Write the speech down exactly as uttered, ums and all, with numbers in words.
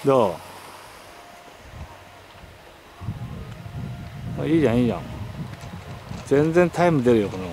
どう？あ、いいじゃんいいじゃん。全然タイム出るよこの。